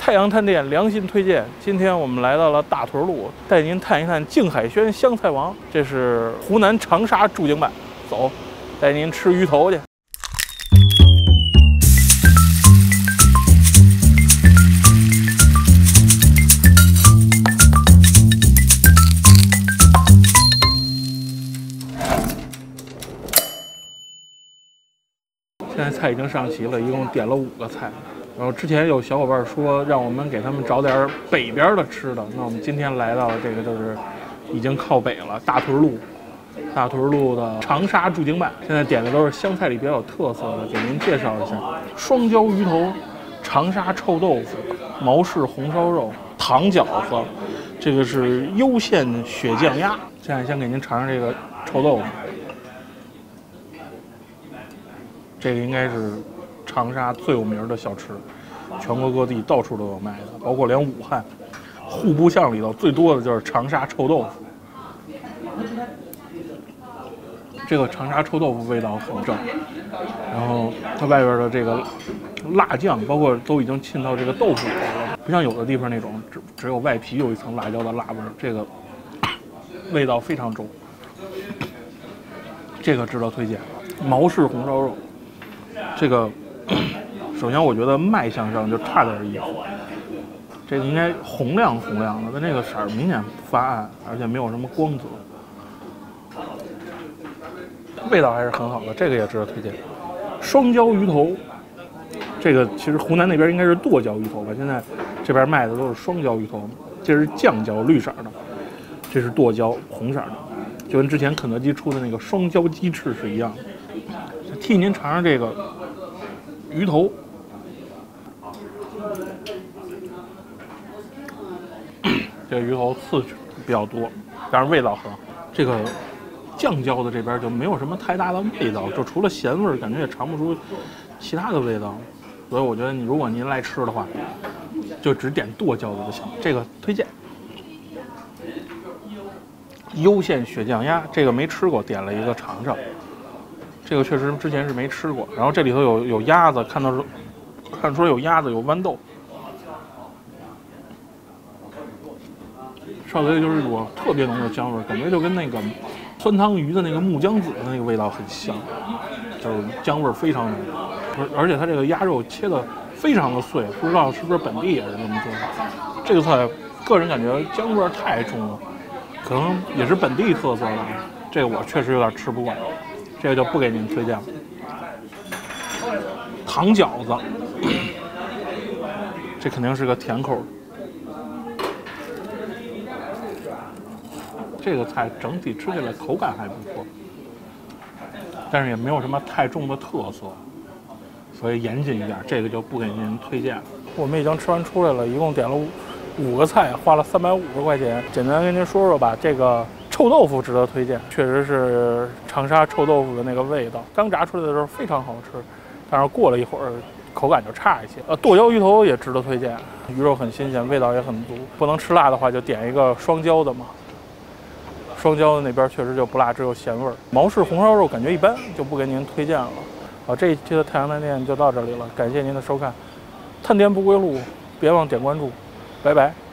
太阳探店良心推荐，今天我们来到了大屯路，带您探一探静海轩湘菜王，这是湖南长沙驻京办。走，带您吃鱼头去。现在菜已经上齐了，一共点了5个菜。然后之前有小伙伴说让我们给他们找点北边的吃的，那我们今天来到了这个就是已经靠北了，大屯路的长沙驻京办。现在点的都是湘菜里比较有特色的，给您介绍一下：双椒鱼头、长沙臭豆腐、毛氏红烧肉、糖饺子，这个是优县血酱鸭。现在先给您尝尝这个臭豆腐。这个应该是长沙最有名的小吃，全国各地到处都有卖的，包括连武汉户部巷里头最多的就是长沙臭豆腐。这个长沙臭豆腐味道很正，然后它外边的这个辣酱，包括都已经浸到这个豆腐里了，不像有的地方那种只有外皮有一层辣椒的辣味，这个味道非常重，这个值得推荐。毛氏红烧肉。这个首先我觉得卖相上就差点意思，这个应该红亮的，但这个色儿明显发暗，而且没有什么光泽，味道还是很好的，这个也值得推荐。双椒鱼头，这个其实湖南那边应该是剁椒鱼头吧，现在这边卖的都是双椒鱼头，这是酱椒绿色的，这是剁椒红色的，就跟之前肯德基出的那个双椒鸡翅是一样的。替您尝尝这个鱼头，这个鱼头刺比较多，但是味道很好。这个酱椒的这边就没有什么太大的味道，就除了咸味，感觉也尝不出其他的味道。所以我觉得如果您来吃的话，就只点剁椒的就行。这个推荐。优县血酱鸭，这个没吃过，点了一个尝尝。这个确实之前是没吃过，然后这里头有鸭子，看说有鸭子，有豌豆，烧的就是一股特别浓的姜味，感觉就跟那个酸汤鱼的那个木姜子的那个味道很像，就是姜味非常浓，而且它这个鸭肉切的非常的碎，不知道是不是本地也是这么做的。这个菜个人感觉姜味太重了，可能也是本地特色吧，这个我确实有点吃不惯。这个就不给您推荐了。糖饺子，这肯定是个甜口。这个菜整体吃起来口感还不错，但是也没有什么太重的特色，所以严谨一点，这个就不给您推荐了。我们已经吃完出来了，一共点了5个菜，花了350块钱。简单跟您说说吧，这个臭豆腐值得推荐，确实是长沙臭豆腐的那个味道，刚炸出来的时候非常好吃，但是过了一会儿口感就差一些。剁椒鱼头也值得推荐，鱼肉很新鲜，味道也很足。不能吃辣的话，就点一个双椒的嘛。双椒的那边确实就不辣，只有咸味儿。毛氏红烧肉感觉一般，就不给您推荐了。好，这一期的太阳探店就到这里了，感谢您的收看。探店不归路，别忘点关注，拜拜。